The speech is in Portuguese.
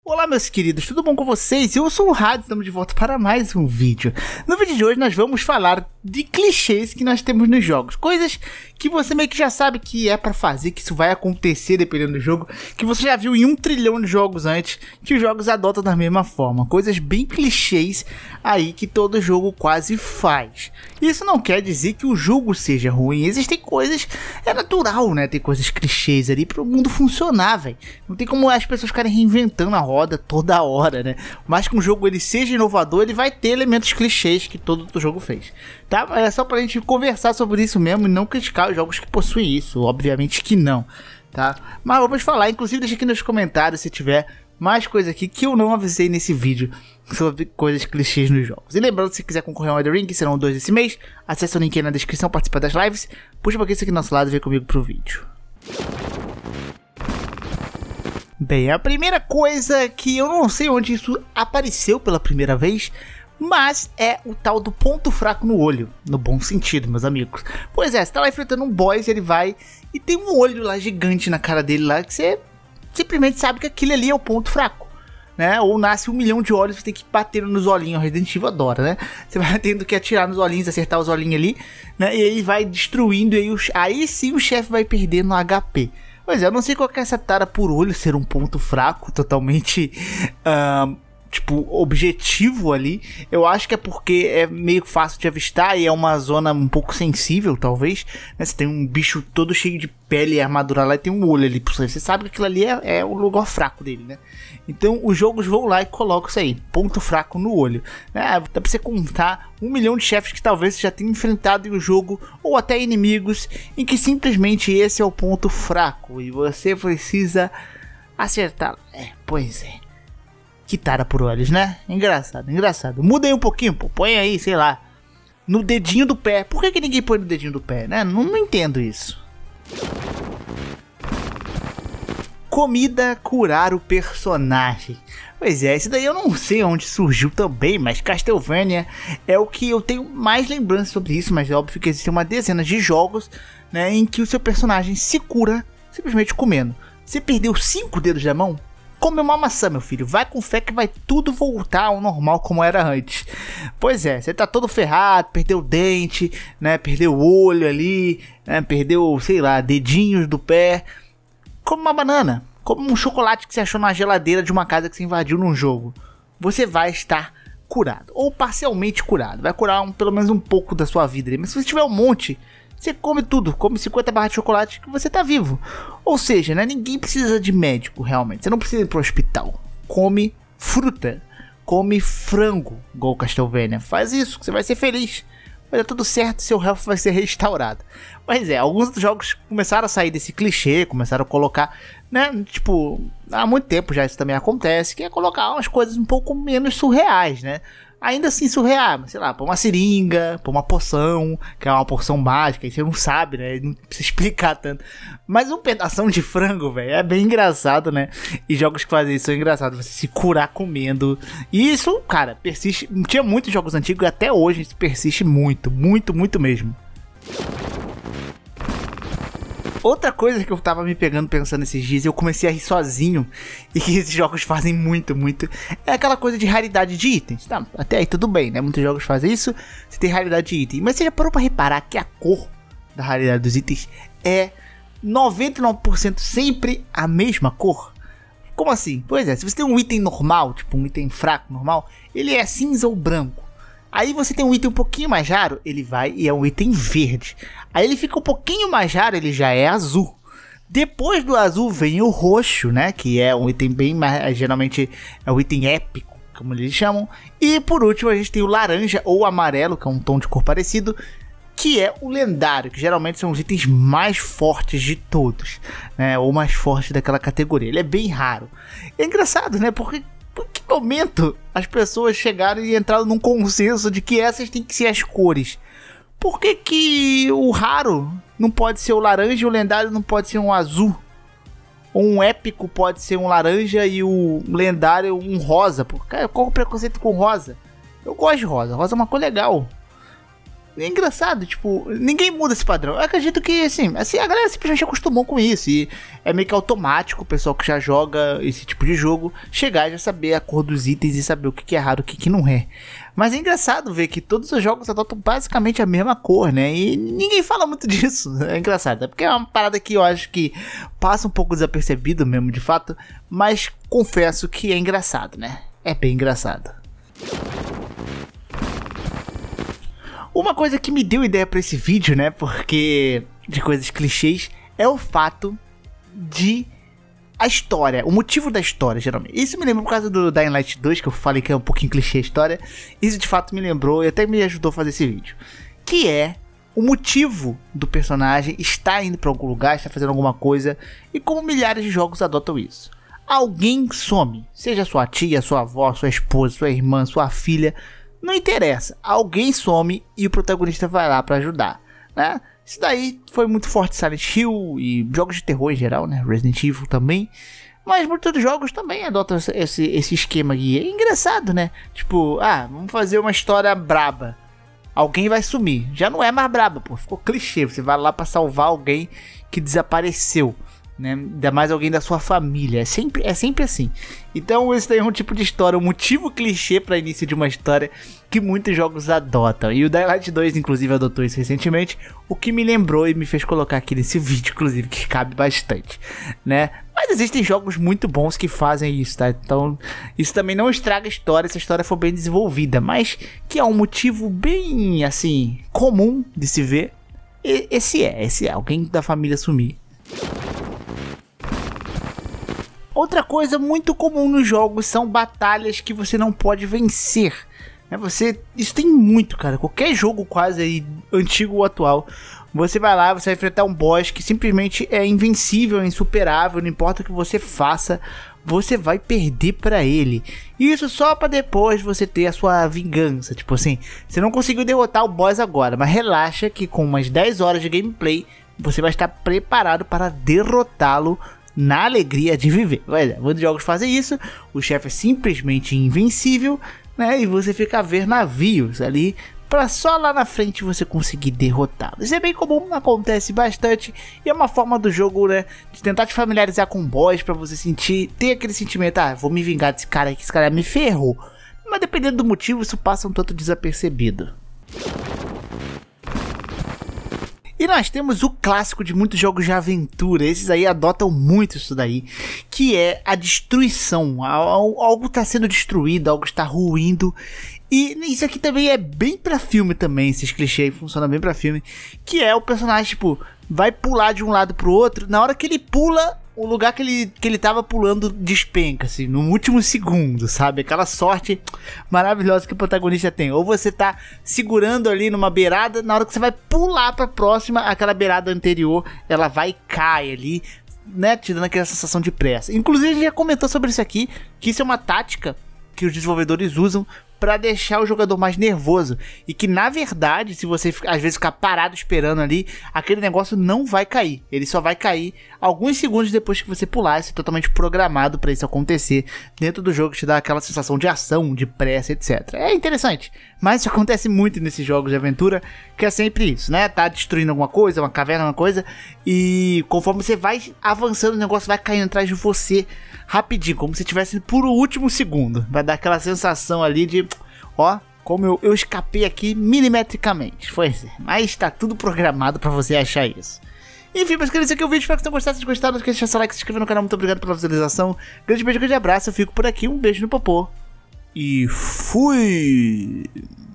Olá meus queridos, tudo bom com vocês? Eu sou o Rádio, estamos de volta para mais um vídeo. No vídeo de hoje nós vamos falar de clichês que nós temos nos jogos. Coisas que você meio que já sabe que é pra fazer, que isso vai acontecer dependendo do jogo, que você já viu em 1 trilhão de jogos antes, que os jogos adotam da mesma forma. Coisas bem clichês aí que todo jogo quase faz. Isso não quer dizer que o jogo seja ruim, existem coisas, é natural, né? Tem coisas clichês ali para o mundo funcionar, velho. Não tem como as pessoas ficarem reinventando a roda toda hora, né? Mas que um jogo ele seja inovador, ele vai ter elementos clichês que todo outro jogo fez, tá? É só pra gente conversar sobre isso mesmo e não criticar os jogos que possuem isso, obviamente que não, tá? Mas vamos falar, inclusive deixa aqui nos comentários se tiver mais coisa aqui que eu não avisei nesse vídeo sobre coisas clichês nos jogos. E lembrando, se quiser concorrer ao Elden Ring, que serão 2 esse mês, acesse o link aí na descrição, participa das lives, puxa um pouquinho isso aqui do nosso lado e vem comigo pro vídeo. Bem, a primeira coisa que eu não sei onde isso apareceu pela primeira vez, mas é o tal do ponto fraco no olho, no bom sentido, meus amigos. Pois é, você tá lá enfrentando um boss, ele vai e tem um olho lá gigante na cara dele lá, que você simplesmente sabe que aquele ali é o ponto fraco, né? Ou nasce 1 milhão de olhos, você tem que bater nos olhinhos, Resident Evil adora, né? Você vai tendo que atirar nos olhinhos, acertar os olhinhos ali, né? E ele vai destruindo, e aí sim o chefe vai perdendo HP. Pois é, eu não sei qual que é essa tara por olho ser um ponto fraco, totalmente, tipo, objetivo ali. Eu acho que é porque é meio fácil de avistar e é uma zona um pouco sensível, talvez, né? Você tem um bicho todo cheio de pele e armadura lá e tem um olho ali por cima. Você sabe que aquilo ali é o lugar fraco dele, né? Então os jogos vão lá e colocam isso aí, ponto fraco no olho, né? Dá pra você contar 1 milhão de chefes que talvez você já tenha enfrentado em um jogo, ou até inimigos, em que simplesmente esse é o ponto fraco e você precisa acertar. Pois é. Que tara por olhos, né? Engraçado, engraçado. Muda aí um pouquinho, pô. Põe aí, sei lá, no dedinho do pé. Por que ninguém põe no dedinho do pé, né? Não entendo isso. Comida curar o personagem. Pois é, esse daí eu não sei onde surgiu também, mas Castlevania é o que eu tenho mais lembrança sobre isso, mas é óbvio que existem uma dezena de jogos, né, em que o seu personagem se cura simplesmente comendo. Você perdeu 5 dedos da mão? Come uma maçã, meu filho, vai com fé que vai tudo voltar ao normal como era antes. Pois é, você tá todo ferrado, perdeu o dente, né, perdeu o olho ali, né, perdeu, sei lá, dedinhos do pé. Come uma banana, come um chocolate que você achou na geladeira de uma casa que você invadiu num jogo. Você vai estar curado, ou parcialmente curado, vai curar pelo menos um pouco da sua vida. Mas se você tiver um monte, você come tudo, come 50 barras de chocolate que você tá vivo. Ou seja, né, ninguém precisa de médico realmente, você não precisa ir pro hospital. Come fruta, come frango, igual Castlevania. Faz isso, que você vai ser feliz. Vai dar tudo certo, seu health vai ser restaurado. Mas alguns dos jogos começaram a sair desse clichê, começaram a colocar, né, tipo, há muito tempo já isso também acontece, que é colocar umas coisas um pouco menos surreais, né? Ainda assim surreal, sei lá, pôr uma seringa, pôr uma poção, que é uma poção mágica, e você não sabe, né, não precisa explicar tanto. Mas um pedação de frango, velho, é bem engraçado, né, e jogos que fazem isso são engraçados, você se curar comendo. E isso, cara, persiste, tinha muitos jogos antigos e até hoje isso persiste muito, muito, muito mesmo. Outra coisa que eu tava me pegando pensando esses dias e eu comecei a rir sozinho, e que esses jogos fazem muito, é aquela coisa de raridade de itens. Tá, até aí tudo bem, né? Muitos jogos fazem isso, você tem raridade de item. Mas você já parou pra reparar que a cor da raridade dos itens é 99% sempre a mesma cor? Como assim? Pois é, se você tem um item normal, tipo um item fraco normal, ele é cinza ou branco. Aí você tem um item um pouquinho mais raro, ele vai e é um item verde. Aí ele fica um pouquinho mais raro, ele já é azul. Depois do azul vem o roxo, né? Que é um item bem mais, geralmente é o item épico, como eles chamam. E por último a gente tem o laranja ou amarelo, que é um tom de cor parecido, que é o lendário, que geralmente são os itens mais fortes de todos, né? Ou mais fortes daquela categoria. Ele é bem raro. É engraçado, né? Porque em que momento as pessoas chegaram e entraram num consenso de que essas têm que ser as cores? Por que o raro não pode ser o laranja e o lendário não pode ser um azul? Ou um épico pode ser um laranja e o lendário um rosa? Cara, qual o preconceito com rosa? Eu gosto de rosa, rosa é uma cor legal. é engraçado, tipo, ninguém muda esse padrão. Eu acredito que, assim, a galera simplesmente acostumou com isso. E é meio que automático o pessoal que já joga esse tipo de jogo chegar e já saber a cor dos itens e saber o que é raro e o que não é. Mas é engraçado ver que todos os jogos adotam basicamente a mesma cor, né? E ninguém fala muito disso. É engraçado. É porque é uma parada que eu acho que passa um pouco desapercebido mesmo, de fato. Mas confesso que é engraçado, né? É bem engraçado. Uma coisa que me deu ideia pra esse vídeo, né, porque de coisas clichês, é o fato de a história, o motivo da história, geralmente. Isso me lembra por causa do Dying Light 2, que eu falei que é um pouquinho clichê a história. Isso de fato me lembrou e até me ajudou a fazer esse vídeo. Que é o motivo do personagem estar indo pra algum lugar, estar fazendo alguma coisa, e como milhares de jogos adotam isso. Alguém some, seja sua tia, sua avó, sua esposa, sua irmã, sua filha... Não interessa, alguém some e o protagonista vai lá pra ajudar, né? Isso daí foi muito forte em Silent Hill e jogos de terror em geral, né? Resident Evil também. Mas muitos jogos também adotam esse esquema aqui. É engraçado, né? Tipo, vamos fazer uma história braba. Alguém vai sumir. Já não é mais braba, pô. Ficou clichê. Você vai lá pra salvar alguém que desapareceu, né? Ainda mais alguém da sua família. É sempre assim. Então esse daí é um tipo de história, um motivo clichê para início de uma história que muitos jogos adotam. E o Dying Light 2 inclusive adotou isso recentemente, o que me lembrou e me fez colocar aqui nesse vídeo, inclusive, que cabe bastante, né? Mas existem jogos muito bons que fazem isso, tá? Então isso também não estraga a história se a história for bem desenvolvida, mas que é um motivo bem, assim, comum de se ver. Esse é alguém da família sumir. Outra coisa muito comum nos jogos são batalhas que você não pode vencer. Isso tem muito, cara. Qualquer jogo quase aí, antigo ou atual, você vai lá, você vai enfrentar um boss que simplesmente é invencível, insuperável, não importa o que você faça, você vai perder pra ele. E isso só pra depois você ter a sua vingança. Tipo assim, você não conseguiu derrotar o boss agora, mas relaxa que com umas 10 horas de gameplay, você vai estar preparado para derrotá-lo na alegria de viver. Muitos jogos fazem isso, o chefe é simplesmente invencível, né? E você fica a ver navios ali, para só lá na frente você conseguir derrotá-lo. Isso é bem comum, acontece bastante, e é uma forma do jogo, né, de tentar te familiarizar com o boss, para você ter aquele sentimento, vou me vingar desse cara aqui, esse cara me ferrou. Mas dependendo do motivo, isso passa um tanto desapercebido. E nós temos o clássico de muitos jogos de aventura, esses aí adotam muito isso daí, que é a destruição. Algo está sendo destruído, algo está ruindo. E isso aqui também é bem pra filme também, esses clichês funcionam bem pra filme. Que é o personagem, tipo, vai pular de um lado pro outro, na hora que ele pula, o lugar que ele tava pulando despenca, assim, no último segundo, sabe? Aquela sorte maravilhosa que o protagonista tem. Ou você tá segurando ali numa beirada, na hora que você vai pular pra próxima, aquela beirada anterior, ela vai e cai ali, né? Te dando aquela sensação de pressa. Inclusive, a gente já comentou sobre isso aqui, que isso é uma tática que os desenvolvedores usam para deixar o jogador mais nervoso, e que na verdade, se você às vezes ficar parado esperando ali, aquele negócio não vai cair, ele só vai cair alguns segundos depois que você pular. Isso é totalmente programado para isso acontecer dentro do jogo, te dá aquela sensação de ação, de pressa, etc. É interessante, mas isso acontece muito nesses jogos de aventura, que é sempre isso, né? Tá destruindo alguma coisa, uma caverna, alguma coisa, e conforme você vai avançando, o negócio vai caindo atrás de você rapidinho, como se estivesse por o último segundo. Vai dar aquela sensação ali de, ó, como eu escapei aqui milimetricamente. Mas tá tudo programado pra você achar isso. Enfim, meus queridos, esse aqui é o vídeo. Espero que vocês tenham gostado. Se gostaram, não esqueça de deixar seu like, se inscrever no canal. Muito obrigado pela visualização. Grande beijo, grande abraço. Eu fico por aqui. Um beijo no popô. E fui!